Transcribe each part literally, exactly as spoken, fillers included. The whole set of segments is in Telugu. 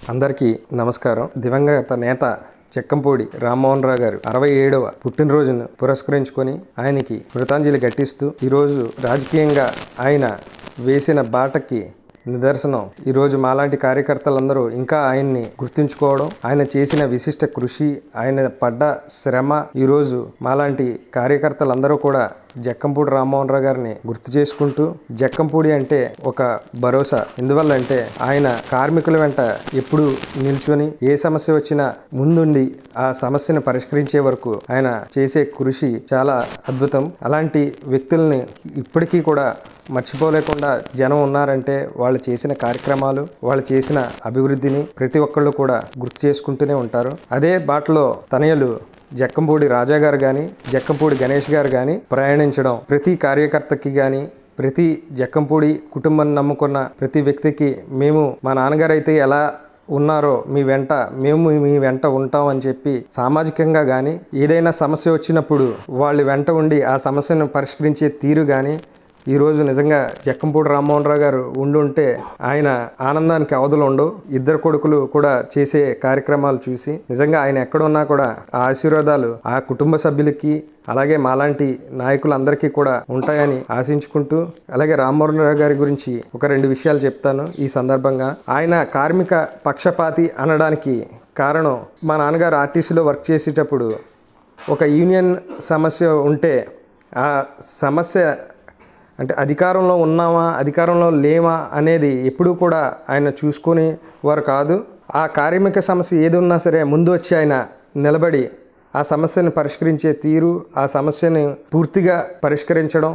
అందరికీ నమస్కారం. దివంగత నేత చెక్కంపూడి రామ్మోహన్ రావు గారు అరవై ఏడవ పుట్టినరోజును పురస్కరించుకొని ఆయనకి కృతాంజలి ఘటిస్తూ ఈరోజు రాజకీయంగా ఆయన వేసిన బాటకి నిదర్శనం ఈరోజు మాలాంటి కార్యకర్తలందరూ ఇంకా ఆయన్ని గుర్తుంచుకోవడం, ఆయన చేసిన విశిష్ట కృషి, ఆయన పడ్డ శ్రమ ఈరోజు మాలాంటి కార్యకర్తలందరూ కూడా జక్కంపూడి రామ్మోహన్ రావు గారిని గుర్తు చేసుకుంటూ, జక్కంపూడి అంటే ఒక భరోసా. ఎందువల్ల అంటే ఆయన కార్మికుల వెంట ఎప్పుడు నిల్చొని ఏ సమస్య వచ్చినా ముందుండి ఆ సమస్యను పరిష్కరించే వరకు ఆయన చేసే కృషి చాలా అద్భుతం. అలాంటి వ్యక్తుల్ని ఇప్పటికీ కూడా మర్చిపోలేకుండా జనం ఉన్నారంటే వాళ్ళు చేసిన కార్యక్రమాలు, వాళ్ళు చేసిన అభివృద్ధిని ప్రతి ఒక్కళ్ళు కూడా గుర్తు చేసుకుంటూనే ఉంటారు. అదే బాటలో తనయులు జక్కంపూడి రాజా గారు కానీ, జక్కంపూడి గణేష్ గారు కానీ ప్రయాణించడం ప్రతి కార్యకర్తకి కానీ, ప్రతి జక్కంపూడి కుటుంబాన్ని నమ్ముకున్న ప్రతి వ్యక్తికి మేము మా నాన్నగారు అయితే ఎలా ఉన్నారో మీ వెంట మేము మీ వెంట ఉంటాం అని చెప్పి సామాజికంగా కానీ ఏదైనా సమస్య వచ్చినప్పుడు వాళ్ళ వెంట ఉండి ఆ సమస్యను పరిష్కరించే తీరు కానీ ఈరోజు నిజంగా జక్కంపూడి రామ్మోహన్ రావు గారు ఉండుంటే ఆయన ఆనందానికి అవధులు ఉండవు. ఇద్దరు కొడుకులు కూడా చేసే కార్యక్రమాలు చూసి నిజంగా ఆయన ఎక్కడున్నా కూడా ఆ ఆశీర్వాదాలు ఆ కుటుంబ సభ్యులకి అలాగే మాలాంటి నాయకులందరికీ కూడా ఉంటాయని ఆశించుకుంటూ, అలాగే రామ్మోహన్ రావు గారి గురించి ఒక రెండు విషయాలు చెప్తాను ఈ సందర్భంగా. ఆయన కార్మిక పక్షపాతి అనడానికి కారణం, మా నాన్నగారు ఆర్టీసీలో వర్క్ చేసేటప్పుడు ఒక యూనియన్ సమస్య ఉంటే ఆ సమస్య అంటే అధికారంలో ఉన్నామా అధికారంలో లేమా అనేది ఎప్పుడూ కూడా ఆయన చూసుకుని వారు కాదు. ఆ కార్మిక సమస్య ఏది ఉన్నా సరే ముందు వచ్చి ఆయన నిలబడి ఆ సమస్యను పరిష్కరించే తీరు, ఆ సమస్యను పూర్తిగా పరిష్కరించడం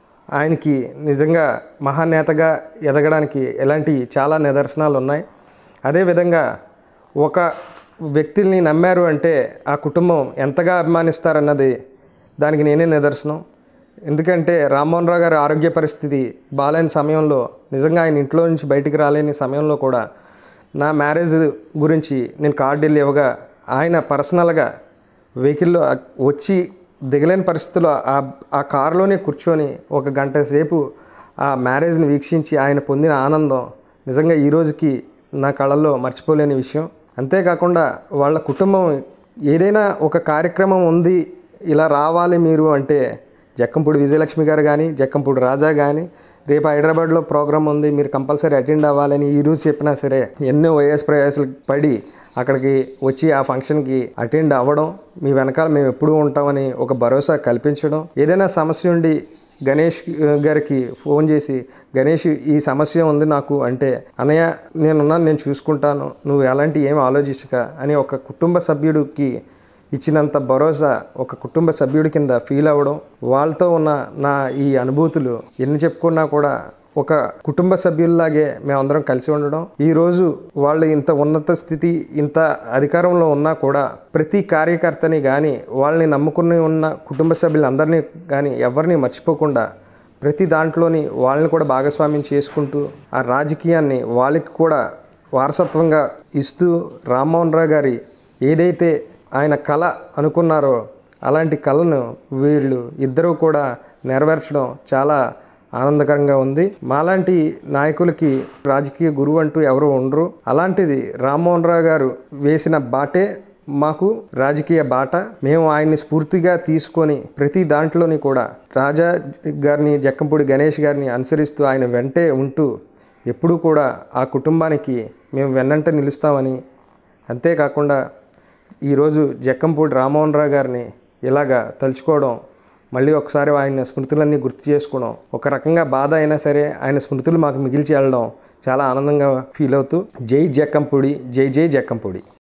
ఆయనకి నిజంగా మహానేతగా ఎదగడానికి ఎలాంటి చాలా నిదర్శనాలు ఉన్నాయి. అదేవిధంగా ఒక వ్యక్తిని నమ్మారు అంటే ఆ కుటుంబం ఎంతగా అభిమానిస్తారన్నది దానికి నేనే నిదర్శనం. ఎందుకంటే రామ్మోహన్ రావు గారి ఆరోగ్య పరిస్థితి బాగాలేని సమయంలో, నిజంగా ఆయన ఇంట్లో నుంచి బయటికి రాలేని సమయంలో కూడా నా మ్యారేజ్ గురించి నేను కార్డు ఇవ్వగా ఆయన పర్సనల్గా వెహికల్లో వచ్చి దిగలేని పరిస్థితుల్లో ఆ ఆ కారులోనే కూర్చొని ఒక గంట సేపు ఆ మ్యారేజ్ని వీక్షించి ఆయన పొందిన ఆనందం నిజంగా ఈ రోజుకి నా కళ్ళల్లో మర్చిపోలేని విషయం. అంతేకాకుండా వాళ్ళ కుటుంబం ఏదైనా ఒక కార్యక్రమం ఉంది ఇలా రావాలి మీరు అంటే జక్కంపూడి విజయలక్ష్మి గారు కానీ, జక్కంపూడి రాజా కానీ, రేపు హైదరాబాద్లో ప్రోగ్రామ్ ఉంది మీరు కంపల్సరీ అటెండ్ అవ్వాలని ఈరోజు చెప్పినా సరే ఎన్నో వయస్ ప్రయాసాలు పడి అక్కడికి వచ్చి ఆ ఫంక్షన్కి అటెండ్ అవ్వడం, మీ వెనకాల మేము ఎప్పుడూ ఉంటామని ఒక భరోసా కల్పించడం. ఏదైనా సమస్య ఉండి గణేష్ గారికి ఫోన్ చేసి, గణేష్ ఈ సమస్య ఉంది నాకు అంటే, అన్నయ్య నేనున్నాను నేను చూసుకుంటాను నువ్వు ఎలాంటి ఏం ఆలోచించక అని ఒక కుటుంబ సభ్యుడికి ఇచ్చినంత భరోసా ఒక కుటుంబ సభ్యుడి కింద ఫీల్ అవ్వడం, వాళ్ళతో ఉన్న నా ఈ అనుభూతులు ఎన్ని చెప్పుకున్నా కూడా ఒక కుటుంబ సభ్యుల్లాగే మేమందరం కలిసి ఉండడం. ఈరోజు వాళ్ళు ఇంత ఉన్నత స్థితి ఇంత అధికారంలో ఉన్నా కూడా ప్రతి కార్యకర్తని కానీ వాళ్ళని నమ్ముకుని ఉన్న కుటుంబ సభ్యులందరినీ కానీ ఎవరిని మర్చిపోకుండా ప్రతి దాంట్లోని వాళ్ళని కూడా భాగస్వామ్యం చేసుకుంటూ ఆ రాజకీయాన్ని వాళ్ళకి కూడా వారసత్వంగా ఇస్తూ రామ్మోహన్ రావు గారి ఏదైతే ఆయన కళ అనుకున్నారో అలాంటి కళను వీళ్ళు ఇద్దరూ కూడా నెరవేర్చడం చాలా ఆనందకరంగా ఉంది. మాలాంటి నాయకులకి రాజకీయ గురువు అంటూ ఎవరు ఉండరు. అలాంటిది రామ్మోహన్ రావు గారు వేసిన బాటే మాకు రాజకీయ బాట. మేము ఆయన్ని స్ఫూర్తిగా తీసుకొని ప్రతి దాంట్లోని కూడా రాజా గారిని, జక్కంపూడి గణేష్ గారిని అనుసరిస్తూ ఆయన వెంటే ఉంటూ ఎప్పుడూ కూడా ఆ కుటుంబానికి మేము వెన్నంట నిలుస్తామని, అంతేకాకుండా ఈరోజు జక్కంపూడి రామ్మోహన్ రావు గారిని ఇలాగా తలుచుకోవడం, మళ్ళీ ఒకసారి ఆయన స్మృతులన్నీ గుర్తు చేసుకోవడం, ఒక రకంగా బాధ అయినా సరే ఆయన స్మృతులు మాకు మిగిల్చి వెళ్ళడం చాలా ఆనందంగా ఫీల్ అవుతూ జై జక్కంపూడి, జై జై జక్కంపూడి.